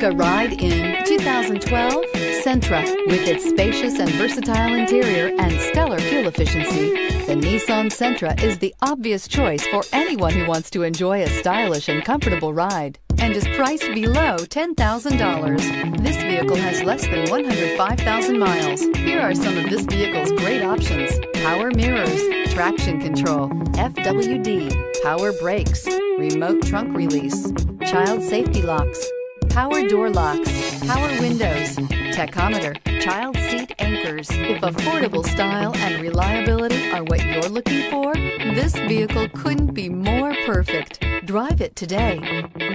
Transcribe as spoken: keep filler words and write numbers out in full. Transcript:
a ride in two thousand twelve Sentra. With its spacious and versatile interior and stellar fuel efficiency, the Nissan Sentra is the obvious choice for anyone who wants to enjoy a stylish and comfortable ride and is priced below ten thousand dollars. This vehicle has less than one hundred five thousand miles. Here are some of this vehicle's great options: power mirrors, traction control, F W D, power brakes, remote trunk release, child safety locks, power door locks, power windows, tachometer, child seat anchors. If affordable style and reliability are what you're looking for, this vehicle couldn't be more perfect. Drive it today.